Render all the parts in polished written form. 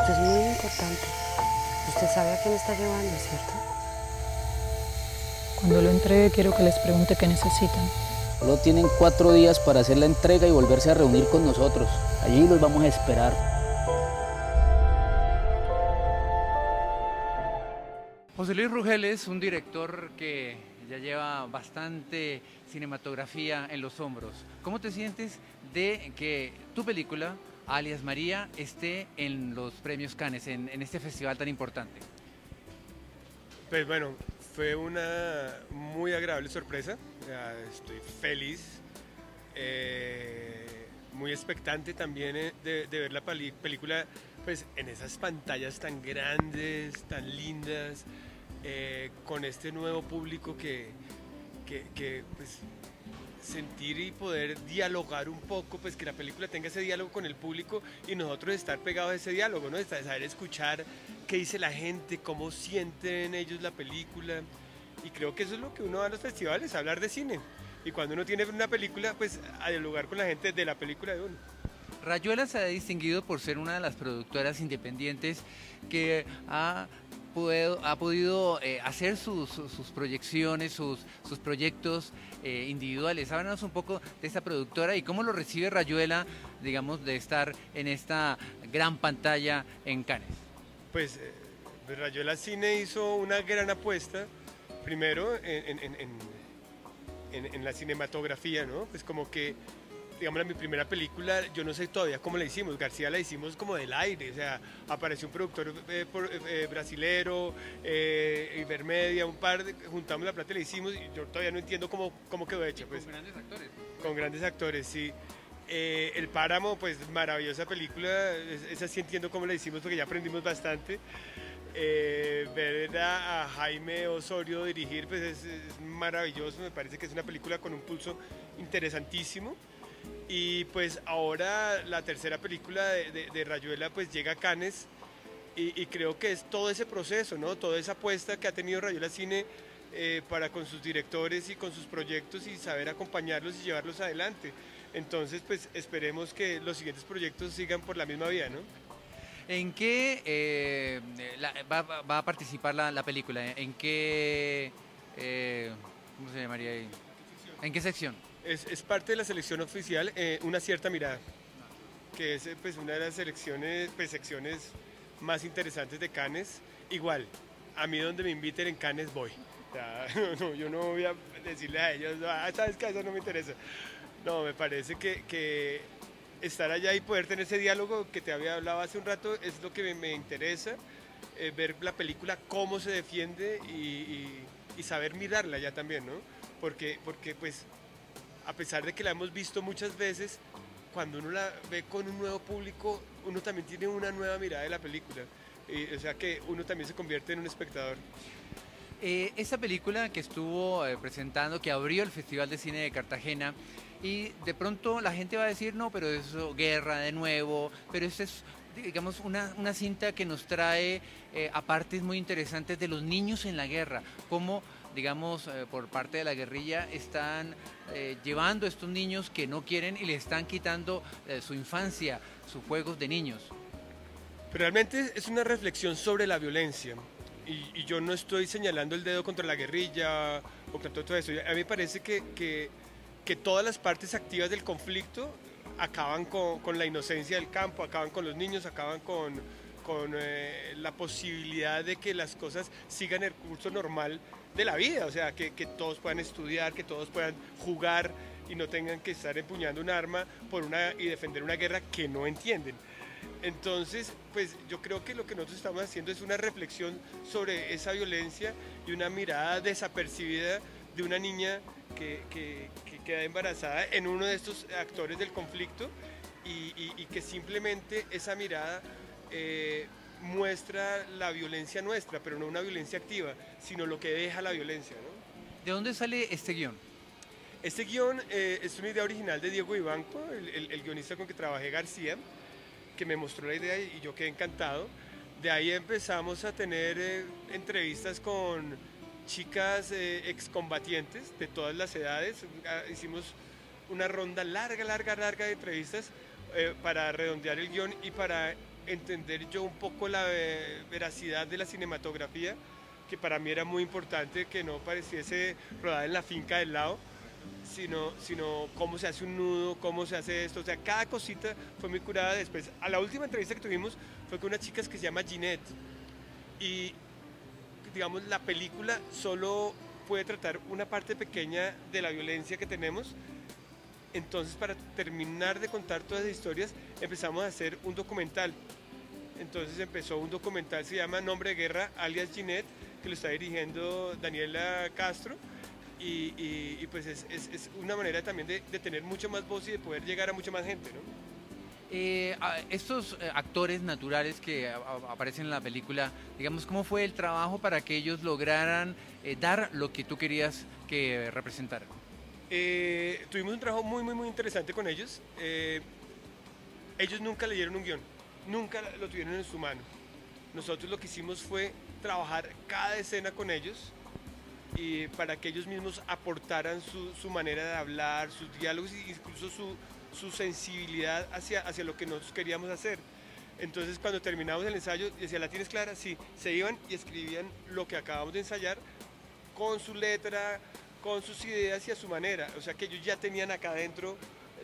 Esto es muy importante. Usted sabe a quién está llevando, ¿cierto? Cuando lo entregue quiero que les pregunte qué necesitan. Solo tienen 4 días para hacer la entrega y volverse a reunir con nosotros. Allí los vamos a esperar. José Luis Rugel es un director que ya lleva bastante cinematografía en los hombros. ¿Cómo te sientes de que tu película, Alias María, esté en los premios Cannes, en este festival tan importante? Pues bueno, fue una muy agradable sorpresa. Estoy feliz, muy expectante también de ver la película pues, en esas pantallas tan grandes, tan lindas, con este nuevo público que pues, sentir y poder dialogar un poco, pues que la película tenga ese diálogo con el público y nosotros estar pegados a ese diálogo, ¿no? Saber escuchar qué dice la gente, cómo sienten ellos la película. Y creo que eso es lo que uno va a los festivales, hablar de cine. Y cuando uno tiene una película, pues a dialogar con la gente de la película de uno. Rayuela se ha distinguido por ser una de las productoras independientes que ha podido hacer sus proyecciones, sus proyectos individuales. Háblanos un poco de esta productora y cómo lo recibe Rayuela, digamos, de estar en esta gran pantalla en Cannes. Pues Rayuela Cine hizo una gran apuesta, primero en la cinematografía, ¿no? Pues como que, digamos, mi primera película, yo no sé todavía cómo la hicimos, García la hicimos como del aire, o sea, apareció un productor brasilero, Ibermedia, juntamos la plata y la hicimos, y yo todavía no entiendo cómo quedó hecha. Pues, con grandes actores. Con grandes actores, sí. El Páramo, pues maravillosa película, esa sí entiendo cómo la hicimos porque ya aprendimos bastante. Ver a Jaime Osorio dirigir, pues es maravilloso, me parece que es una película con un pulso interesantísimo. Y pues ahora la tercera película de Rayuela pues llega a Cannes y creo que es todo ese proceso, ¿no? Toda esa apuesta que ha tenido Rayuela Cine para con sus directores y con sus proyectos y saber acompañarlos y llevarlos adelante. Entonces pues esperemos que los siguientes proyectos sigan por la misma vía, ¿no? ¿En qué va a participar la película? ¿En qué, cómo se llamaría ahí? ¿En qué sección? Es parte de la selección oficial, Una cierta mirada, que es pues, una de las secciones más interesantes de Cannes. Igual, a mí donde me inviten en Cannes voy. O sea, no, yo no voy a decirle a ellos, sabes que eso no me interesa. No, me parece que estar allá y poder tener ese diálogo que te había hablado hace un rato es lo que me interesa, ver la película, cómo se defiende y saber mirarla ya también, ¿no? Porque pues a pesar de que la hemos visto muchas veces, cuando uno la ve con un nuevo público, uno también tiene una nueva mirada de la película, o sea que uno también se convierte en un espectador. Esa película que estuvo presentando, que abrió el Festival de Cine de Cartagena, y de pronto la gente va a decir, no, pero eso, guerra de nuevo, pero eso es, digamos, una cinta que nos trae a partes muy interesantes de los niños en la guerra, cómo, digamos, por parte de la guerrilla están llevando a estos niños que no quieren y le están quitando su infancia, sus juegos de niños. Pero realmente es una reflexión sobre la violencia. Y yo no estoy señalando el dedo contra la guerrilla o contra todo eso. A mí me parece que todas las partes activas del conflicto acaban con la inocencia del campo, acaban con los niños, acaban con la posibilidad de que las cosas sigan el curso normal de la vida. O sea, que todos puedan estudiar, que todos puedan jugar y no tengan que estar empuñando un arma y defender una guerra que no entienden. Entonces, pues yo creo que lo que nosotros estamos haciendo es una reflexión sobre esa violencia y una mirada desapercibida de una niña que queda embarazada en uno de estos actores del conflicto y que simplemente esa mirada muestra la violencia nuestra, pero no una violencia activa, sino lo que deja la violencia, ¿no? ¿De dónde sale este guión? Este guión es una idea original de Diego Vivanco, el guionista con que trabajé, García, que me mostró la idea y yo quedé encantado. De ahí empezamos a tener entrevistas con chicas excombatientes de todas las edades. Hicimos una ronda larga de entrevistas para redondear el guión y para entender yo un poco la veracidad de la cinematografía, que para mí era muy importante que no pareciese rodada en la finca del lado, sino cómo se hace un nudo, cómo se hace esto, o sea, cada cosita fue muy curada. Después, a la última entrevista que tuvimos fue con unas chicas que se llama Ginette, y digamos, la película solo puede tratar una parte pequeña de la violencia que tenemos. Entonces, para terminar de contar todas las historias, empezamos a hacer un documental. Entonces empezó un documental, se llama Nombre de Guerra, alias Ginette, que lo está dirigiendo Daniela Castro, y pues es una manera también de tener mucha más voz y de poder llegar a mucha más gente, ¿no? Estos actores naturales que aparecen en la película, digamos, ¿cómo fue el trabajo para que ellos lograran dar lo que tú querías que representaran? Tuvimos un trabajo muy interesante con ellos. Ellos nunca leyeron un guión, nunca lo tuvieron en su mano. Nosotros lo que hicimos fue trabajar cada escena con ellos, y para que ellos mismos aportaran su manera de hablar, sus diálogos e incluso su sensibilidad hacia lo que nosotros queríamos hacer. Entonces, cuando terminamos el ensayo, decía, ¿la tienes clara? Sí, se iban y escribían lo que acabamos de ensayar con su letra, con sus ideas y a su manera. O sea, que ellos ya tenían acá adentro,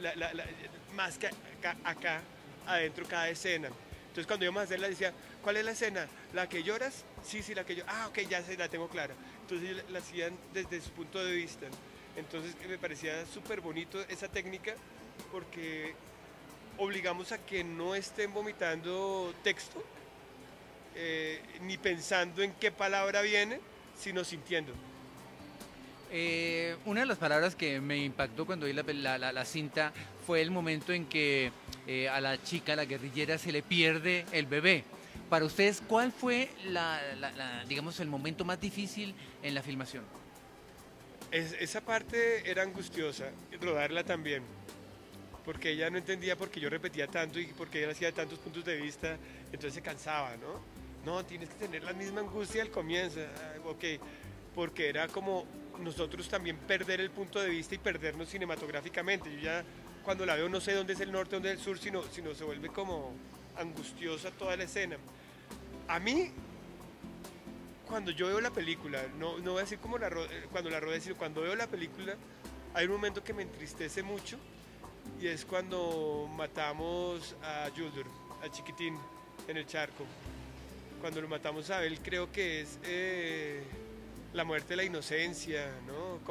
más que acá adentro cada escena. Entonces, cuando íbamos a hacerla, decía, ¿cuál es la escena? ¿La que lloras? Sí, la que lloras. Ah, ok, ya la tengo clara. Entonces, ellos la hacían desde su punto de vista. Entonces, me parecía súper bonito esa técnica, porque obligamos a que no estén vomitando texto, ni pensando en qué palabra viene, sino sintiendo. Una de las palabras que me impactó cuando vi la cinta fue el momento en que a la chica, la guerrillera, se le pierde el bebé. Para ustedes, ¿cuál fue digamos, el momento más difícil en la filmación? Esa parte era angustiosa, rodarla también, porque ella no entendía por qué yo repetía tanto y por qué ella hacía tantos puntos de vista, entonces se cansaba, ¿no? No, tienes que tener la misma angustia al comienzo, ok, porque era como nosotros también perder el punto de vista y perdernos cinematográficamente. Yo ya cuando la veo no sé dónde es el norte, dónde es el sur, sino se vuelve como angustiosa toda la escena. A mí, cuando yo veo la película, no voy a decir como cuando la rodé, sino cuando veo la película, hay un momento que me entristece mucho, y es cuando matamos a Juldur, al chiquitín, en el charco. Cuando lo matamos a él, creo que es la muerte de la inocencia, ¿no?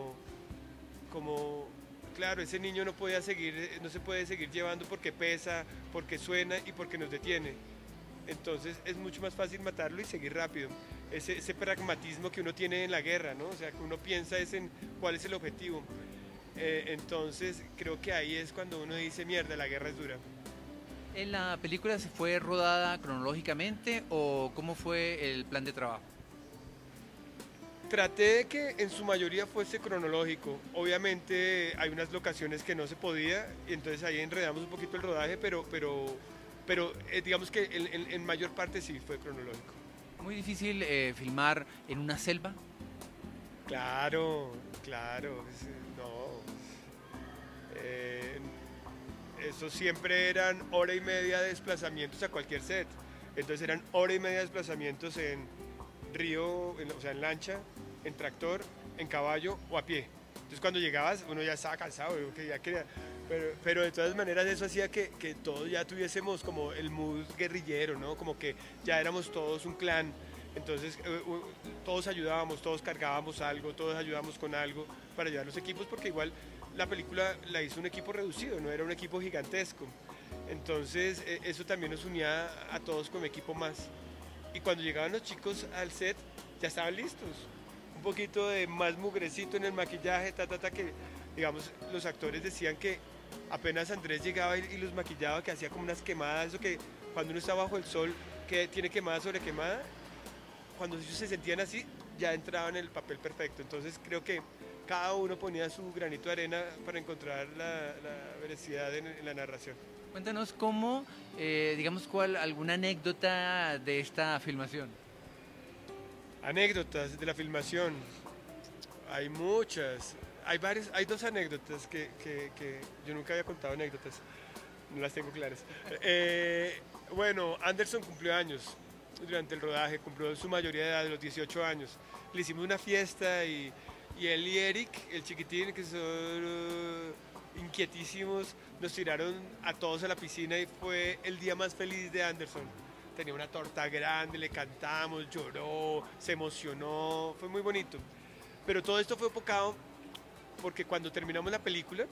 Como claro, ese niño no se puede seguir llevando porque pesa, porque suena y porque nos detiene. Entonces es mucho más fácil matarlo y seguir rápido. Ese pragmatismo que uno tiene en la guerra, ¿no? O sea, que uno piensa en cuál es el objetivo. Entonces creo que ahí es cuando uno dice, mierda, la guerra es dura. ¿En la película se fue rodada cronológicamente o cómo fue el plan de trabajo? Traté de que en su mayoría fuese cronológico. Obviamente hay unas locaciones que no se podía, y entonces ahí enredamos un poquito el rodaje, pero digamos que en mayor parte sí fue cronológico. ¿Muy difícil filmar en una selva? Claro, no. Eso siempre eran hora y media de desplazamientos a cualquier set. Entonces eran hora y media de desplazamientos en río, o sea, en lancha, en tractor, en caballo o a pie. Entonces cuando llegabas uno ya estaba cansado, que ya quería, pero de todas maneras eso hacía que todos ya tuviésemos como el mood guerrillero, ¿no? Como que ya éramos todos un clan. Entonces todos ayudábamos, todos cargábamos algo, todos ayudábamos con algo para llevar los equipos, porque igual la película la hizo un equipo reducido, no era un equipo gigantesco. Entonces eso también nos unía a todos como equipo más. Y cuando llegaban los chicos al set ya estaban listos. Un poquito de más mugrecito en el maquillaje, que digamos los actores decían que apenas Andrés llegaba y los maquillaba, que hacía como unas quemadas, eso que cuando uno está bajo el sol, que tiene quemada sobre quemada, cuando ellos se sentían así, ya entraban en el papel perfecto. Entonces creo que cada uno ponía su granito de arena para encontrar la veracidad en la narración. Cuéntanos cómo, digamos, alguna anécdota de esta filmación. Anécdotas de la filmación. Hay muchas. Hay dos anécdotas que yo nunca había contado anécdotas. No las tengo claras. Bueno, Anderson cumplió años durante el rodaje, cumplió su mayoría de edad, de los 18 años. Le hicimos una fiesta y él y Eric, el chiquitín, que son inquietísimos, nos tiraron a todos a la piscina y fue el día más feliz de Anderson. Tenía una torta grande, le cantamos, lloró, se emocionó, fue muy bonito. Pero todo esto fue enfocado porque cuando terminamos la película,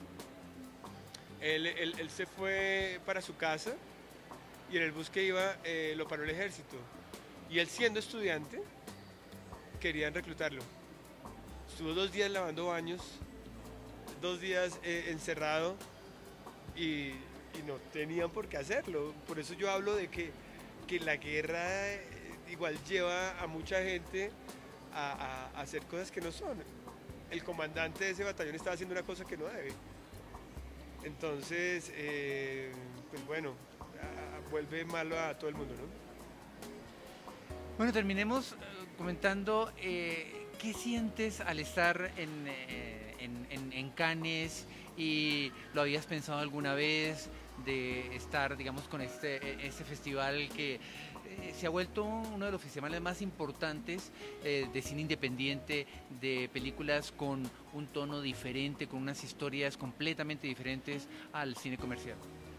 él se fue para su casa y en el bus que iba lo paró el ejército. Y él, siendo estudiante, querían reclutarlo. Estuvo 2 días lavando baños, 2 días encerrado y no tenían por qué hacerlo. Por eso yo hablo de que la guerra igual lleva a mucha gente a hacer cosas que no son. El comandante de ese batallón estaba haciendo una cosa que no debe. Entonces, pues bueno, vuelve malo a todo el mundo, ¿no? Bueno, terminemos comentando qué sientes al estar en Cannes, y lo habías pensado alguna vez de estar, digamos, con este festival que se ha vuelto uno de los festivales más importantes de cine independiente, de películas con un tono diferente, con unas historias completamente diferentes al cine comercial?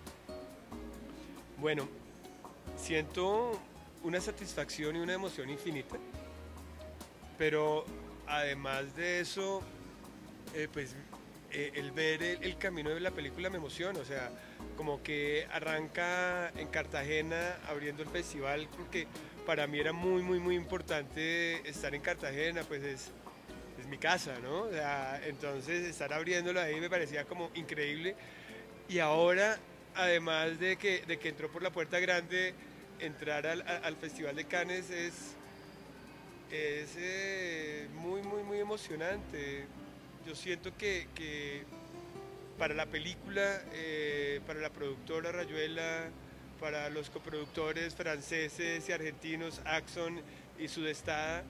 Bueno, siento una satisfacción y una emoción infinita, pero además de eso, pues el ver el camino de la película me emociona, o sea, como que arranca en Cartagena abriendo el festival, porque para mí era muy importante estar en Cartagena, pues es mi casa, ¿no? O sea, entonces estar abriéndolo ahí me parecía como increíble, y ahora, además de que entró por la puerta grande, entrar al Festival de Cannes es muy emocionante. Yo siento que para la película, para la productora Rayuela, para los coproductores franceses y argentinos, Axon y Sudestada,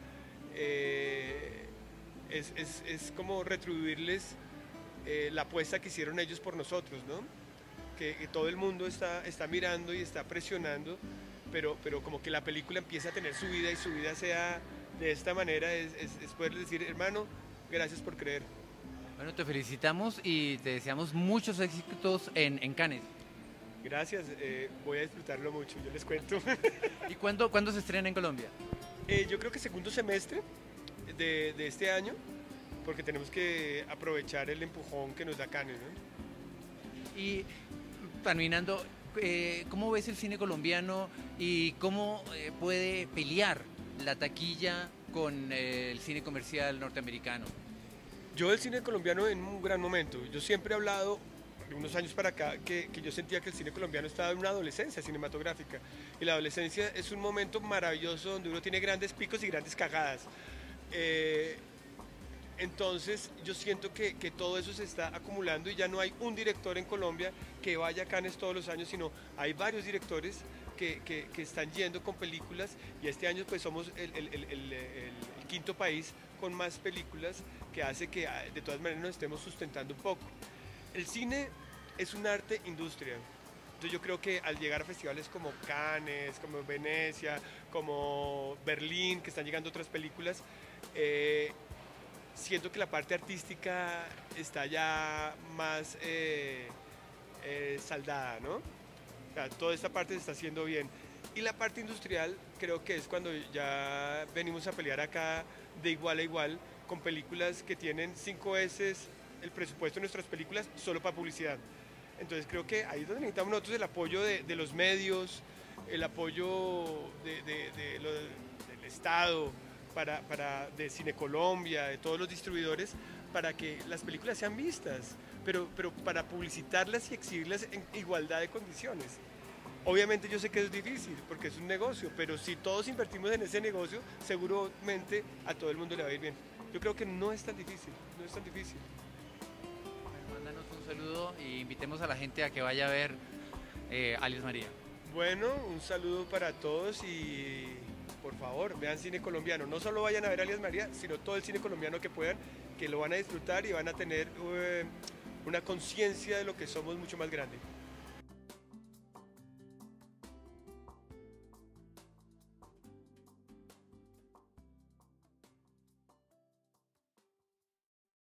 es como retribuirles la apuesta que hicieron ellos por nosotros, ¿no? Que todo el mundo está mirando y está presionando, pero como que la película empieza a tener su vida y su vida sea de esta manera, es poder decir, hermano, gracias por creer. Bueno, te felicitamos y te deseamos muchos éxitos en Cannes. Gracias, voy a disfrutarlo mucho, yo les cuento. ¿Y cuándo se estrena en Colombia? Yo creo que segundo semestre de este año, porque tenemos que aprovechar el empujón que nos da Cannes, ¿no? Y terminando, ¿cómo ves el cine colombiano y cómo puede pelear la taquilla con el cine comercial norteamericano? Yo del cine colombiano en un gran momento. Yo siempre he hablado, de unos años para acá, que yo sentía que el cine colombiano estaba en una adolescencia cinematográfica. Y la adolescencia es un momento maravilloso donde uno tiene grandes picos y grandes cagadas. Entonces yo siento que todo eso se está acumulando y ya no hay un director en Colombia que vaya a Cannes todos los años, sino hay varios directores que están yendo con películas, y este año pues somos el quinto país con más películas, que hace que de todas maneras nos estemos sustentando un poco. El cine es un arte industria. Entonces yo creo que al llegar a festivales como Cannes, como Venecia, como Berlín, que están llegando otras películas, siento que la parte artística está ya más saldada, ¿no? O sea, toda esta parte se está haciendo bien. Y la parte industrial creo que es cuando ya venimos a pelear acá de igual a igual, con películas que tienen 5 veces el presupuesto de nuestras películas solo para publicidad. Entonces creo que ahí es donde necesitamos nosotros el apoyo de los medios, el apoyo del Estado, de Cine Colombia, de todos los distribuidores, para que las películas sean vistas, pero para publicitarlas y exhibirlas en igualdad de condiciones. Obviamente yo sé que es difícil porque es un negocio, pero si todos invertimos en ese negocio, seguramente a todo el mundo le va a ir bien. Yo creo que no es tan difícil, no es tan difícil. Mándanos un saludo y invitemos a la gente a que vaya a ver Alias María. Bueno, un saludo para todos y por favor vean cine colombiano. No solo vayan a ver Alias María, sino todo el cine colombiano que puedan, que lo van a disfrutar y van a tener una conciencia de lo que somos mucho más grande.